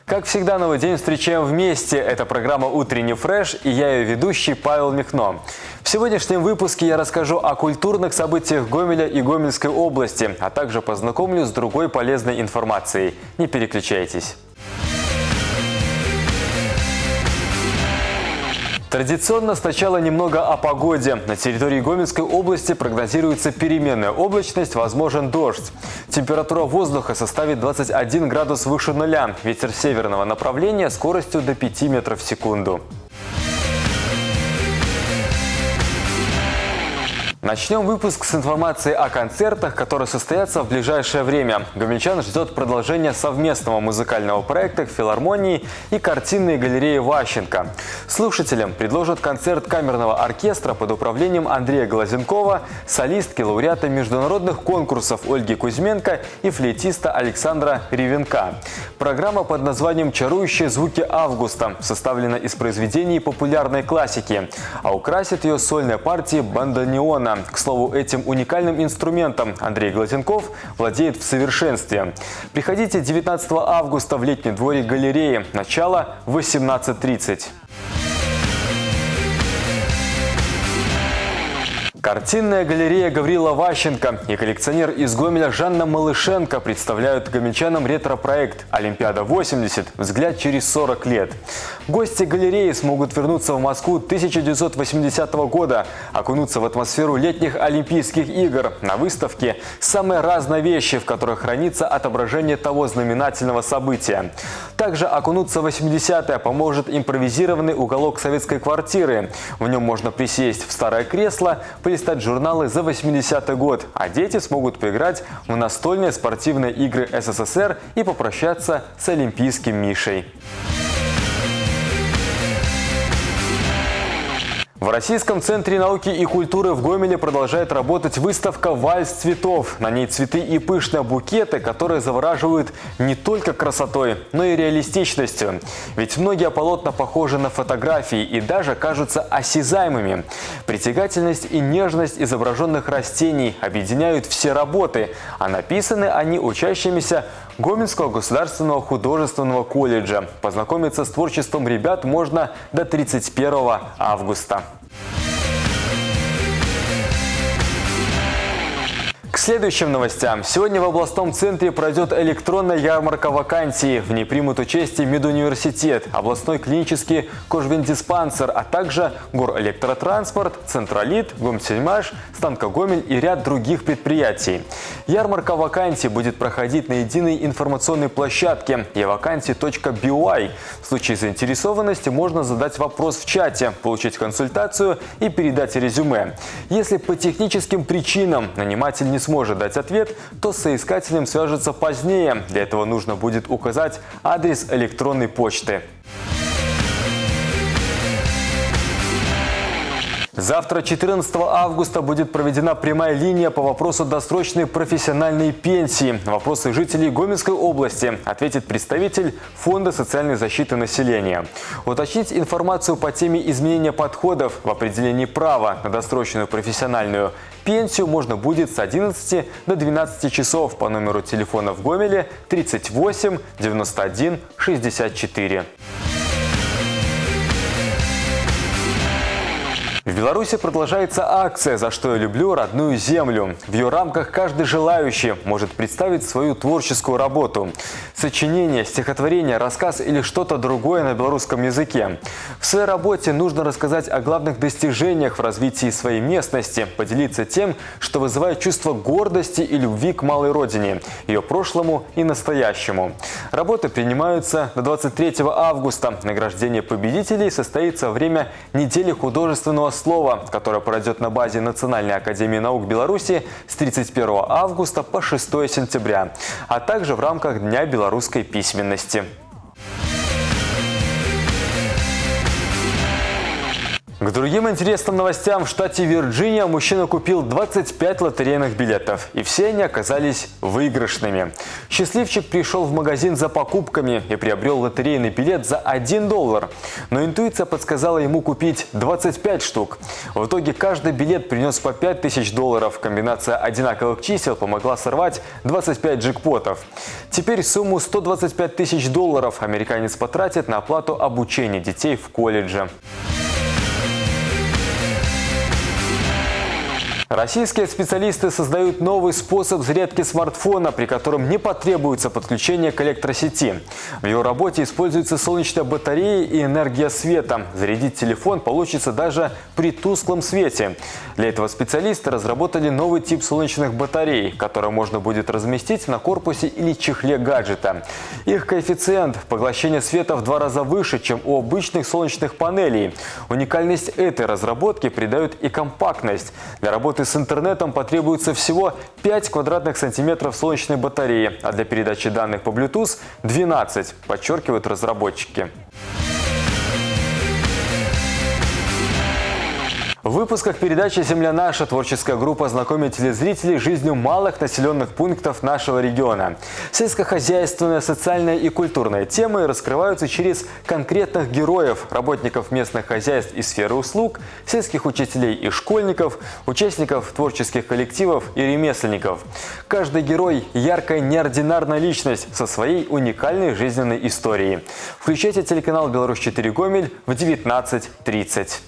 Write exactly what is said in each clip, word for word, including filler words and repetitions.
Как всегда, новый день встречаем вместе. Это программа «Утренний фреш» и я ее ведущий Павел Михно. В сегодняшнем выпуске я расскажу о культурных событиях Гомеля и Гомельской области, а также познакомлю с другой полезной информацией. Не переключайтесь. Традиционно сначала немного о погоде. На территории Гомельской области прогнозируется переменная облачность, возможен дождь. Температура воздуха составит двадцать один градус выше нуля. Ветер северного направления скоростью до пяти метров в секунду. Начнем выпуск с информации о концертах, которые состоятся в ближайшее время. Гомельчан ждет продолжение совместного музыкального проекта в филармонии и картинной галереи Ващенко. Слушателям предложат концерт камерного оркестра под управлением Андрея Глазенкова, солистки, лауреата международных конкурсов Ольги Кузьменко и флейтиста Александра Ревенка. Программа под названием «Чарующие звуки августа» составлена из произведений популярной классики, а украсит ее сольные партии бандонеона. К слову, этим уникальным инструментом Андрей Глазенков владеет в совершенстве. Приходите девятнадцатого августа в летний дворик галереи. Начало в восемнадцать тридцать. Картинная галерея Гаврила Ващенко и коллекционер из Гомеля Жанна Малышенко представляют гомельчанам ретро-проект «Олимпиада-восемьдесят. Взгляд через сорок лет». Гости галереи смогут вернуться в Москву тысяча девятьсот восьмидесятого года, окунуться в атмосферу летних Олимпийских игр. На выставке самые разные вещи, в которых хранится отображение того знаменательного события. Также окунуться в восьмидесятые поможет импровизированный уголок советской квартиры. В нем можно присесть в старое кресло, полистать журналы за восьмидесятый год, а дети смогут поиграть в настольные спортивные игры СССР и попрощаться с олимпийским Мишей. В Российском центре науки и культуры в Гомеле продолжает работать выставка «Вальс цветов». На ней цветы и пышные букеты, которые завораживают не только красотой, но и реалистичностью. Ведь многие полотна похожи на фотографии и даже кажутся осязаемыми. Притягательность и нежность изображенных растений объединяют все работы, а написаны они учащимися Гомельского государственного художественного колледжа. Познакомиться с творчеством ребят можно до тридцать первого августа. К следующим новостям. Сегодня в областном центре пройдет электронная ярмарка вакансий. В ней примут участие Медуниверситет, областной клинический кожвендиспансер, а также Горэлектротранспорт, Централит, Гомсельмаш, Станкогомель и ряд других предприятий. Ярмарка вакансий будет проходить на единой информационной площадке e vacancy точка би уай. В случае заинтересованности можно задать вопрос в чате, получить консультацию и передать резюме. Если по техническим причинам наниматель не сможет дать ответ, то с соискателем свяжется позднее. Для этого нужно будет указать адрес электронной почты. Завтра, четырнадцатого августа, будет проведена прямая линия по вопросу досрочной профессиональной пенсии. На вопросы жителей Гомельской области ответит представитель Фонда социальной защиты населения. Уточнить информацию по теме изменения подходов в определении права на досрочную профессиональную пенсию можно будет с одиннадцати до двенадцати часов по номеру телефона в Гомеле тридцать восемь девяносто один шестьдесят четыре. В Беларуси продолжается акция «За что я люблю родную землю». В ее рамках каждый желающий может представить свою творческую работу. Сочинение, стихотворение, рассказ или что-то другое на белорусском языке. В своей работе нужно рассказать о главных достижениях в развитии своей местности, поделиться тем, что вызывает чувство гордости и любви к малой родине, ее прошлому и настоящему. Работы принимаются до двадцать третьего августа. Награждение победителей состоится во время недели художественного слова, которое пройдет на базе Национальной академии наук Беларуси с тридцать первого августа по шестое сентября, а также в рамках Дня белорусской письменности. К другим интересным новостям. В штате Вирджиния мужчина купил двадцать пять лотерейных билетов, и все они оказались выигрышными. Счастливчик пришел в магазин за покупками и приобрел лотерейный билет за один доллар. Но интуиция подсказала ему купить двадцать пять штук. В итоге каждый билет принес по пять тысяч долларов. Комбинация одинаковых чисел помогла сорвать двадцать пять джекпотов. Теперь сумму сто двадцать пять тысяч долларов американец потратит на оплату обучения детей в колледже. Российские специалисты создают новый способ зарядки смартфона, при котором не потребуется подключение к электросети. В его работе используются солнечная батарея и энергия света. Зарядить телефон получится даже при тусклом свете. Для этого специалисты разработали новый тип солнечных батарей, которые можно будет разместить на корпусе или чехле гаджета. Их коэффициент поглощения света в два раза выше, чем у обычных солнечных панелей. Уникальность этой разработки придает и компактность. Для работы с интернетом потребуется всего пять квадратных сантиметров солнечной батареи, а для передачи данных по Bluetooth – двенадцать, подчеркивают разработчики. В выпусках передачи «Земля наша» творческая группа знакомит телезрителей с жизнью малых населенных пунктов нашего региона. Сельскохозяйственные, социальные и культурные темы раскрываются через конкретных героев, работников местных хозяйств и сферы услуг, сельских учителей и школьников, участников творческих коллективов и ремесленников. Каждый герой – яркая неординарная личность со своей уникальной жизненной историей. Включайте телеканал «Беларусь четыре Гомель» в девятнадцать тридцать.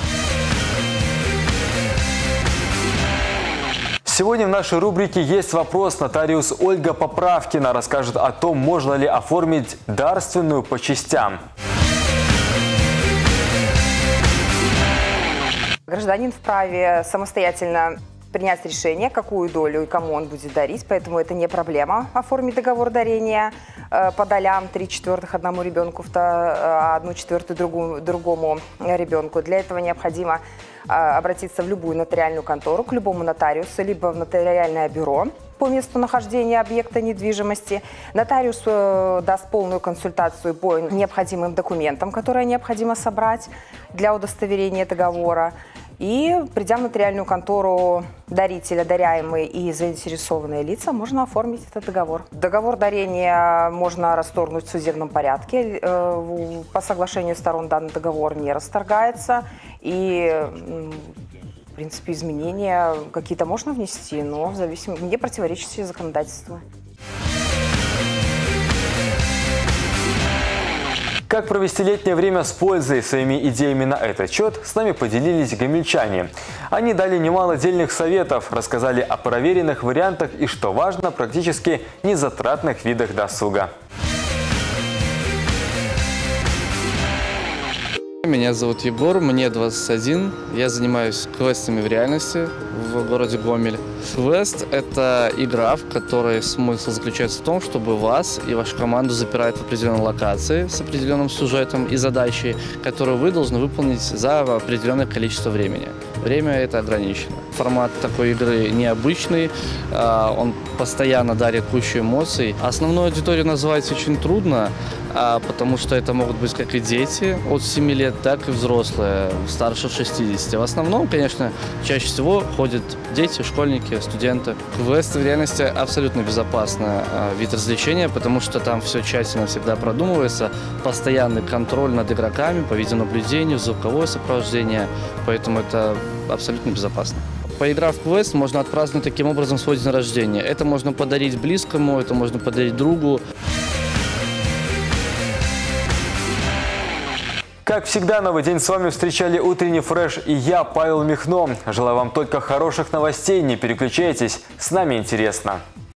Сегодня в нашей рубрике «Есть вопрос». Нотариус Ольга Поправкина расскажет о том, можно ли оформить дарственную по частям. Гражданин вправе самостоятельно принять решение, какую долю и кому он будет дарить, поэтому это не проблема оформить договор дарения э, по долям, три четвертых одному ребенку, а одну четвертую другому, другому ребенку. Для этого необходимо э, обратиться в любую нотариальную контору, к любому нотариусу, либо в нотариальное бюро по месту нахождения объекта недвижимости. Нотариус э, даст полную консультацию по необходимым документам, которые необходимо собрать для удостоверения договора. И, придя в нотариальную контору дарителя, даряемые и заинтересованные лица, можно оформить этот договор. Договор дарения можно расторгнуть в судебном порядке. По соглашению сторон данный договор не расторгается. И, в принципе, изменения какие-то можно внести, но в зависимости, не противоречащие законодательству. Как провести летнее время с пользой? Своими идеями на этот счет с нами поделились гомельчане. Они дали немало дельных советов, рассказали о проверенных вариантах и, что важно, практически незатратных видах досуга. Меня зовут Егор, мне двадцать один. Я занимаюсь квестами в реальности в городе Гомель. Квест – это игра, в которой смысл заключается в том, чтобы вас и вашу команду запирают в определенной локации с определенным сюжетом и задачей, которую вы должны выполнить за определенное количество времени. Время это ограничено. Формат такой игры необычный, он постоянно дарит кучу эмоций. Основную аудиторию назвать очень трудно, потому что это могут быть как и дети от семи лет, так и взрослые, старше шестидесяти. В основном, конечно, чаще всего ходят дети, школьники, студенты. Квест в реальности абсолютно безопасный вид развлечения, потому что там все тщательно всегда продумывается, постоянный контроль над игроками по видеонаблюдению, звуковое сопровождение, поэтому это абсолютно безопасно. Поиграв в квест, можно отпраздновать таким образом свой день рождения. Это можно подарить близкому, это можно подарить другу. Как всегда, новый день с вами встречали утренний фреш и я, Павел Михно. Желаю вам только хороших новостей, не переключайтесь, с нами интересно.